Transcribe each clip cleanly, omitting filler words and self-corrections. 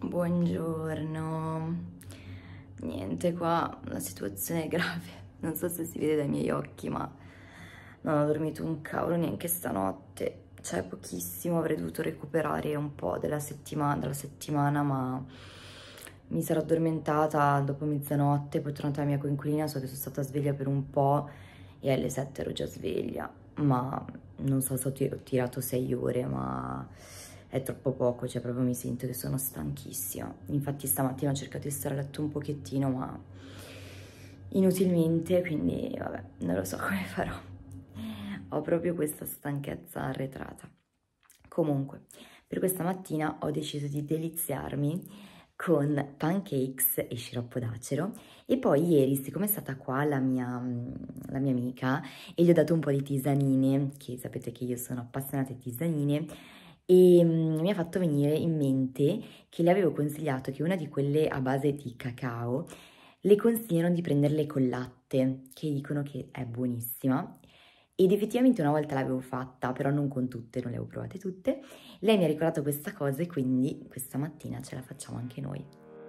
Buongiorno. Niente, qua la situazione è grave. Non so se si vede dai miei occhi, ma non ho dormito un cavolo neanche stanotte. Cioè, pochissimo, avrei dovuto recuperare un po' dalla settimana, ma mi sarò addormentata dopo mezzanotte, poi è tornata la mia coinquilina, so che sono stata sveglia per un po' e alle 7 ero già sveglia, ma non so se ho tirato 6 ore, ma è troppo poco, cioè proprio mi sento che sono stanchissima. Infatti stamattina ho cercato di stare a letto un pochettino, ma inutilmente, quindi vabbè, non lo so come farò. Ho proprio questa stanchezza arretrata. Comunque, per questa mattina ho deciso di deliziarmi con pancakes e sciroppo d'acero e poi ieri, siccome è stata qua la mia amica e gli ho dato un po' di tisanine, che sapete che io sono appassionata di tisanine, e mi ha fatto venire in mente che le avevo consigliato che una di quelle a base di cacao le consigliano di prenderle col latte, che dicono che è buonissima. Ed effettivamente una volta l'avevo fatta, però non con tutte, non le ho provate tutte. Lei mi ha ricordato questa cosa e quindi questa mattina ce la facciamo anche noi.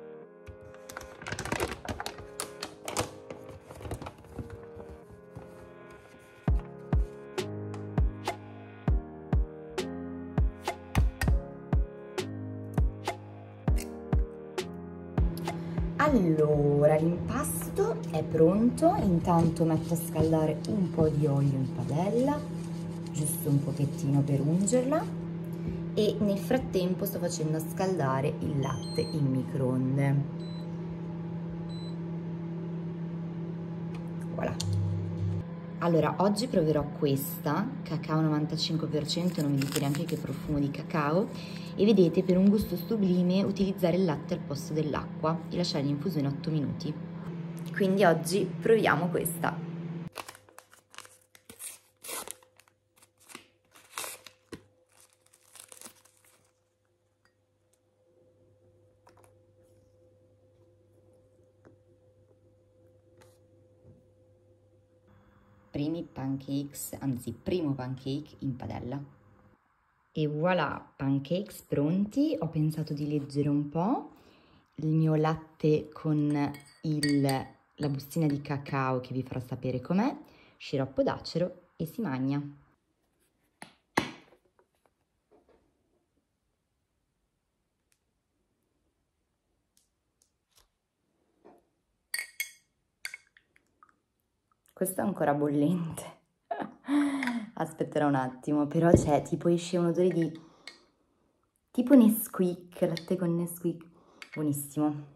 Allora, l'impasto è pronto, intanto metto a scaldare un po' di olio in padella, giusto un pochettino per ungerla, e nel frattempo sto facendo scaldare il latte in microonde. Voilà. Allora, oggi proverò questa, cacao 95%, non mi dite neanche che profumo di cacao, e vedete, per un gusto sublime, utilizzare il latte al posto dell'acqua e lasciare in infusione 8 minuti. Quindi oggi proviamo questa. Primo pancake in padella. E voilà, pancakes pronti. Ho pensato di leggere un po' il mio latte con la bustina di cacao, che vi farò sapere com'è, sciroppo d'acero, e si magna. Questo è ancora bollente. Aspetterò un attimo, però c'è tipo, esce un odore di tipo Nesquik, latte con Nesquik, buonissimo.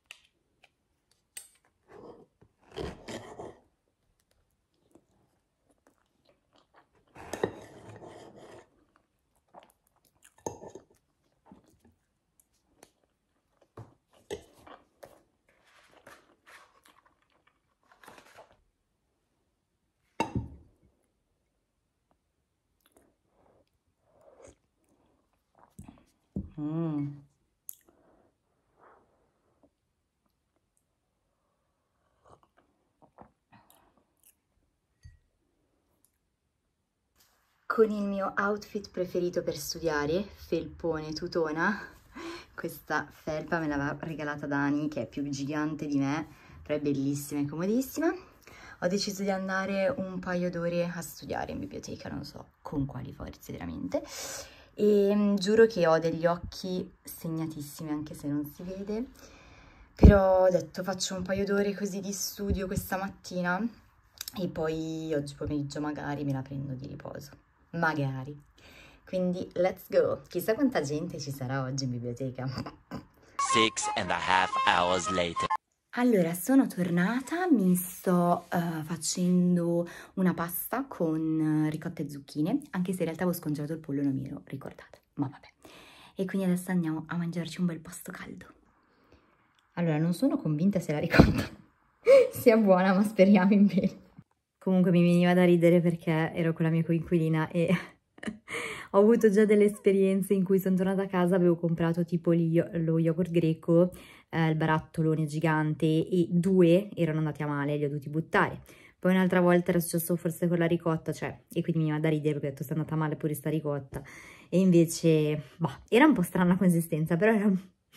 Con il mio outfit preferito per studiare, felpone tutona. Questa felpa me l'aveva regalata Dani, che è più gigante di me, però è bellissima e comodissima. Ho deciso di andare un paio d'ore a studiare in biblioteca, non so con quali forze veramente, e giuro che ho degli occhi segnatissimi anche se non si vede, però ho detto faccio un paio d'ore così di studio questa mattina e poi oggi pomeriggio magari me la prendo di riposo. Magari. Quindi let's go. Chissà quanta gente ci sarà oggi in biblioteca. 6.5 hours later. Allora, sono tornata, mi sto facendo una pasta con ricotta e zucchine, anche se in realtà avevo scongelato il pollo, non mi ero ricordata, ma vabbè. E quindi adesso andiamo a mangiarci un bel pasto caldo. Allora, non sono convinta se la ricotta sia buona, ma speriamo in bene. Comunque mi veniva da ridere perché ero con la mia coinquilina e ho avuto già delle esperienze in cui sono tornata a casa, avevo comprato tipo lo yogurt greco, il barattolone gigante, e 2 erano andati a male, li ho dovuti buttare. Poi un'altra volta era successo forse con la ricotta, cioè, e quindi mi veniva da ridere perché ho detto, è andata male pure sta ricotta. E invece, bah, era un po' strana la consistenza, però era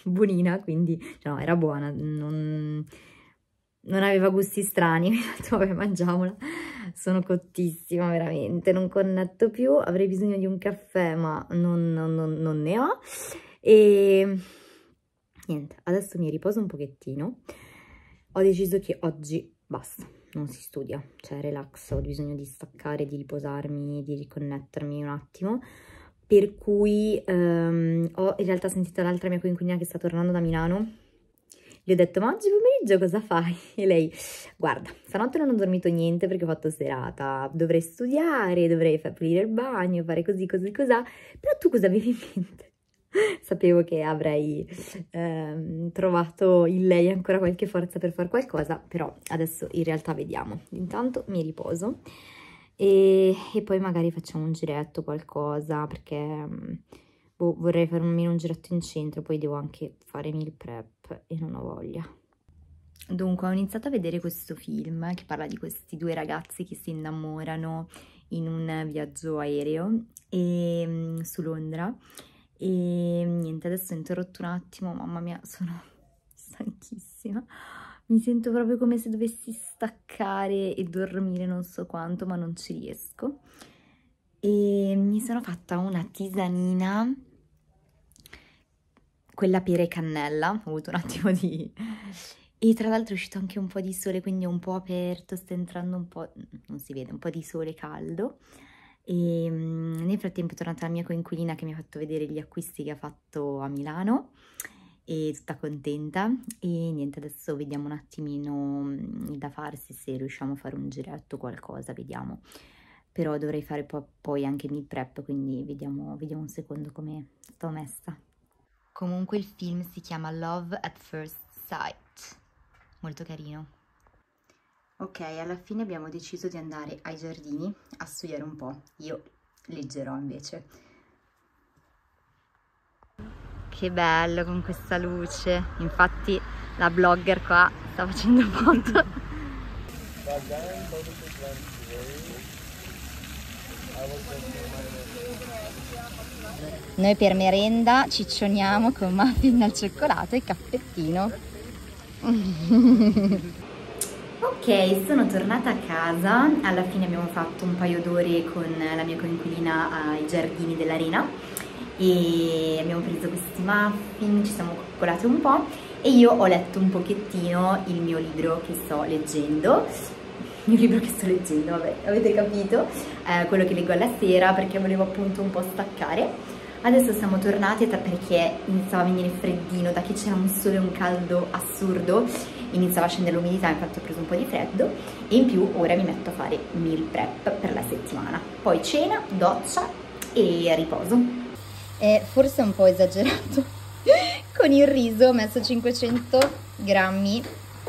buonina, quindi no, era buona, non aveva gusti strani. Mi ho detto vabbè, mangiamola, sono cottissima veramente, non connetto più, avrei bisogno di un caffè ma non ne ho. E niente, adesso mi riposo un pochettino, ho deciso che oggi basta, non si studia, cioè relax, ho bisogno di staccare, di riposarmi, di riconnettermi un attimo, per cui ho in realtà sentito l'altra mia coinquilina che sta tornando da Milano. Gli ho detto, ma oggi pomeriggio cosa fai? E lei, guarda, stanotte non ho dormito niente perché ho fatto serata, dovrei studiare, dovrei pulire il bagno, fare così, così, cos'ha, però tu cosa avevi in mente? Sapevo che avrei trovato in lei ancora qualche forza per fare qualcosa, però adesso in realtà vediamo. Intanto mi riposo e poi magari facciamo un giretto, qualcosa, perché vorrei fare almeno un giretto in centro, poi devo anche fare meal prep e non ho voglia. Dunque ho iniziato a vedere questo film che parla di questi due ragazzi che si innamorano in un viaggio aereo su Londra. E niente, adesso ho interrotto un attimo, mamma mia, sono stanchissima, mi sento proprio come se dovessi staccare e dormire non so quanto, ma non ci riesco. E mi sono fatta una tisanina, quella pera e cannella, ho avuto un attimo di... E tra l'altro è uscito anche un po' di sole, quindi è un po' aperto, sta entrando un po', non si vede, un po' di sole caldo. E nel frattempo è tornata la mia coinquilina che mi ha fatto vedere gli acquisti che ha fatto a Milano e tutta contenta. E niente, adesso vediamo un attimino da farsi, se riusciamo a fare un giretto o qualcosa, vediamo. Però dovrei fare poi anche meal prep, quindi vediamo un secondo come sto messa. Comunque il film si chiama Love at First Sight, molto carino. Ok, alla fine abbiamo deciso di andare ai giardini a studiare un po', io leggerò invece. Che bello con questa luce, infatti la blogger qua sta facendo foto. Noi per merenda ciccioniamo con muffin al cioccolato e caffettino. Ok, sono tornata a casa, alla fine abbiamo fatto un paio d'ore con la mia coinquilina ai giardini dell'Arena e abbiamo preso questi muffin, ci siamo coccolate un po' e io ho letto un pochettino il mio libro che sto leggendo. Il mio libro che sto leggendo, vabbè, avete capito, quello che leggo alla sera perché volevo appunto un po' staccare. Adesso siamo tornate perché iniziava a venire freddino, da che c'era un sole e un caldo assurdo, iniziava a scendere l'umidità, infatti ho preso un po' di freddo e in più ora mi metto a fare meal prep per la settimana. Poi cena, doccia e riposo. Forse è un po' esagerato, con il riso ho messo 500 grammi,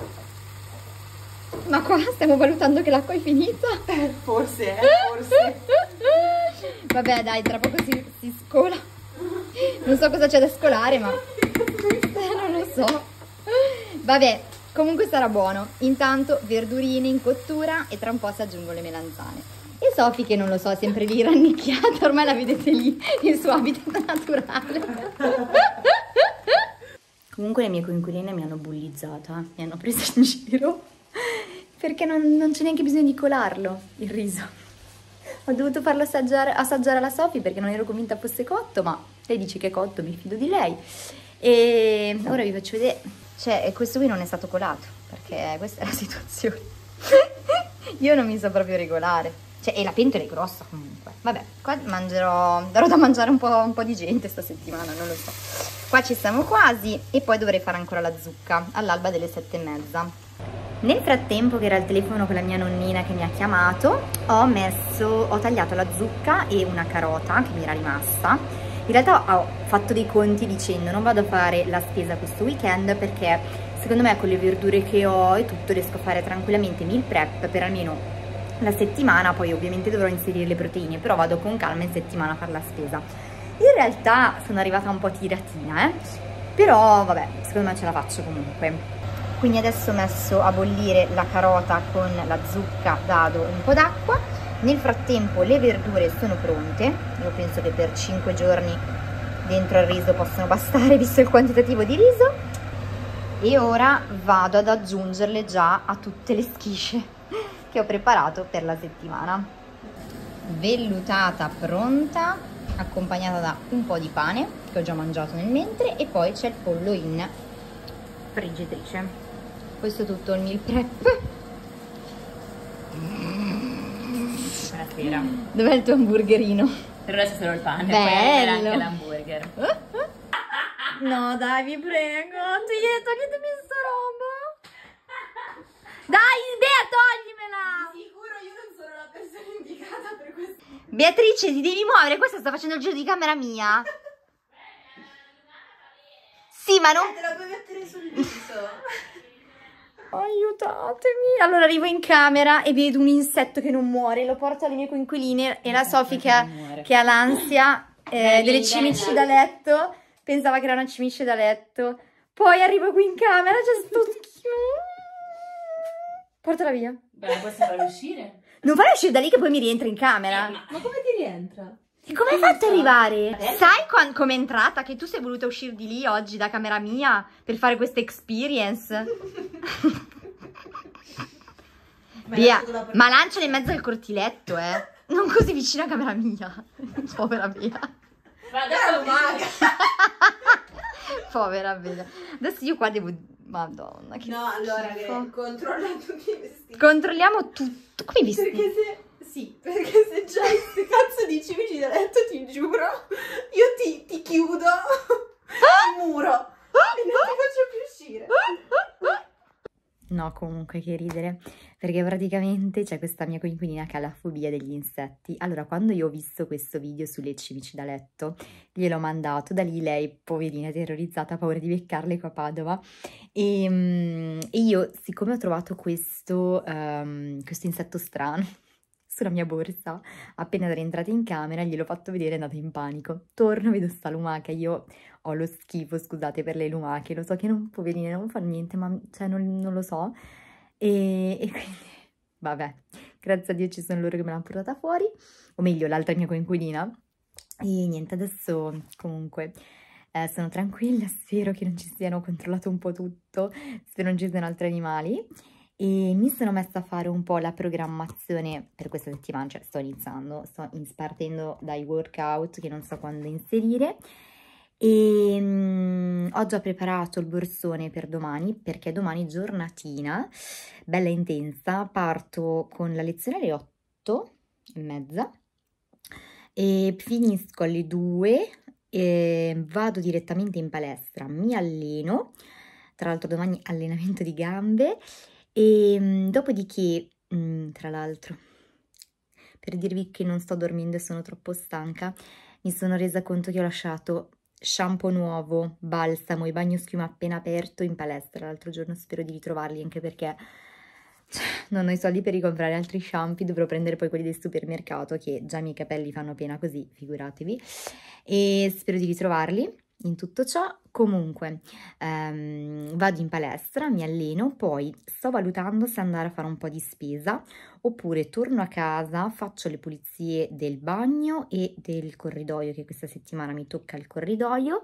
ma qua stiamo valutando che l'acqua è finita. Forse, forse. Vabbè dai, tra poco si scola. Non so cosa c'è da scolare, ma non lo so. Vabbè, comunque sarà buono. Intanto verdurine in cottura e tra un po' si aggiungo le melanzane. E Sofì, che non lo so, è sempre lì rannicchiata, ormai la vedete lì, il suo habitat naturale. Comunque le mie coinquiline mi hanno bullizzata, mi hanno presa in giro, perché non c'è neanche bisogno di colarlo, il riso. Ho dovuto farlo assaggiare alla Sofì perché non ero convinta fosse cotto, ma lei dice che è cotto, mi fido di lei. E ora vi faccio vedere. Cioè, questo qui non è stato colato, perché questa è la situazione. Io non mi so proprio regolare. Cioè, e la pentola è grossa comunque. Vabbè, qua darò da mangiare un po' di gente sta settimana, non lo so. Qua ci siamo quasi e poi dovrei fare ancora la zucca all'alba delle 7:30. Nel frattempo che era al telefono con la mia nonnina che mi ha chiamato, ho tagliato la zucca e una carota che mi era rimasta. In realtà ho fatto dei conti dicendo non vado a fare la spesa questo weekend perché secondo me con le verdure che ho e tutto riesco a fare tranquillamente meal prep per almeno la settimana, poi ovviamente dovrò inserire le proteine, però vado con calma in settimana a fare la spesa. In realtà sono arrivata un po' tiratina, però vabbè, secondo me ce la faccio comunque. Quindi adesso ho messo a bollire la carota con la zucca, dado un po' d'acqua. Nel frattempo le verdure sono pronte, io penso che per 5 giorni dentro al riso possono bastare visto il quantitativo di riso. E ora vado ad aggiungerle già a tutte le schisce che ho preparato per la settimana. Vellutata pronta, accompagnata da un po' di pane che ho già mangiato nel mentre, e poi c'è il pollo in friggitrice. Questo è tutto il meal prep. Buonasera. Dov'è il tuo hamburgerino? Per ora c'è solo il pane, Bello. poi anche l'hamburger. No dai, vi prego, toglitemi sta roba. Dai, Bea, toglimela. Sicuro io non sono la persona indicata per questo. Beatrice, ti devi muovere, questa sta facendo il giro di camera mia. Sì, ma non... Te la puoi mettere sul viso. Aiutatemi. Allora arrivo in camera e vedo un insetto che non muore, lo porto alle mie coinquiline e la Sofì che ha l'ansia delle cimici da letto, pensava che era una cimice da letto. Poi arrivo qui in camera, c'è sto schifo. Portala via. Beh, posso farlo uscire? Non farla uscire da lì che poi mi rientra in camera. Ma come ti rientra? Come hai fatto ad arrivare? Sai come è entrata? Che tu sei voluta uscire di lì oggi da camera mia per fare questa experience. Via, ma lanciala in mezzo al cortiletto, non così vicino a camera mia. Povera Bea. Vado maga. Povera Bea. Adesso io qua devo... Madonna, che No, allora, schifo. controlla tutti i vestiti. Controlliamo tutto. Come i vestiti? Perché se... Sì, perché se già hai queste cazzo di cimici da letto, ti giuro, io ti chiudo il muro e non ti faccio più uscire. No, comunque che ridere, perché praticamente c'è questa mia coinquilina che ha la fobia degli insetti. Allora, quando io ho visto questo video sulle cimici da letto, gliel'ho mandato, da lì lei, poverina, terrorizzata, ha paura di beccarle qua a Padova. E io, siccome ho trovato questo insetto strano sulla mia borsa, appena era entrata in camera, gliel'ho fatto vedere, è andata in panico. Torno, vedo sta lumaca, io ho lo schifo, scusate per le lumache, lo so che non, poverine, non fanno niente, ma cioè non lo so. E quindi, vabbè, grazie a Dio ci sono loro che me l'hanno portata fuori, o meglio, l'altra mia coinquilina. E niente, adesso comunque sono tranquilla, spero che non ci siano controllato un po' tutto, spero non ci siano altri animali. E mi sono messa a fare un po' la programmazione per questa settimana, cioè sto partendo dai workout che non so quando inserire, e ho già preparato il borsone per domani, perché domani giornatina bella intensa, parto con la lezione alle 8:30 e finisco alle 2 e vado direttamente in palestra, mi alleno, tra l'altro domani allenamento di gambe. E dopodiché, tra l'altro, per dirvi che non sto dormendo e sono troppo stanca, mi sono resa conto che ho lasciato shampoo nuovo, balsamo e bagnoschiuma appena aperto in palestra l'altro giorno. Spero di ritrovarli, anche perché non ho i soldi per ricomprare altri shampoo, dovrò prendere poi quelli del supermercato, che già i miei capelli fanno pena così, figuratevi, e spero di ritrovarli. In tutto ciò, comunque, vado in palestra, mi alleno, poi sto valutando se andare a fare un po' di spesa oppure torno a casa, faccio le pulizie del bagno e del corridoio, che questa settimana mi tocca il corridoio,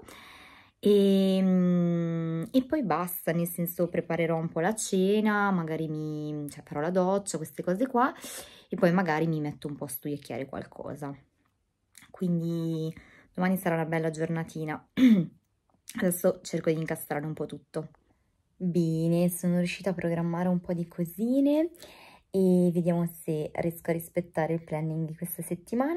e poi basta, nel senso preparerò un po' la cena, magari farò la doccia, queste cose qua, e poi magari mi metto un po' a studiare qualcosa. Quindi... domani sarà una bella giornatina. Adesso cerco di incastrare un po' tutto. Bene, sono riuscita a programmare un po' di cosine e vediamo se riesco a rispettare il planning di questa settimana.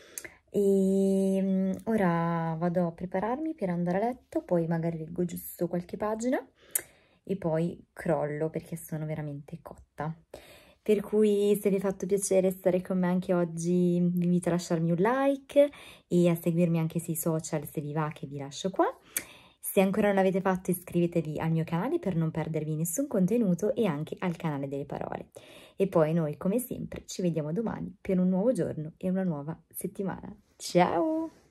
E ora vado a prepararmi per andare a letto, poi magari leggo giusto qualche pagina e poi crollo perché sono veramente cotta. Per cui, se vi è fatto piacere stare con me anche oggi, vi invito a lasciarmi un like e a seguirmi anche sui social se vi va, che vi lascio qua. Se ancora non l'avete fatto, iscrivetevi al mio canale per non perdervi nessun contenuto e anche al canale delle parole. E poi noi, come sempre, ci vediamo domani per un nuovo giorno e una nuova settimana. Ciao!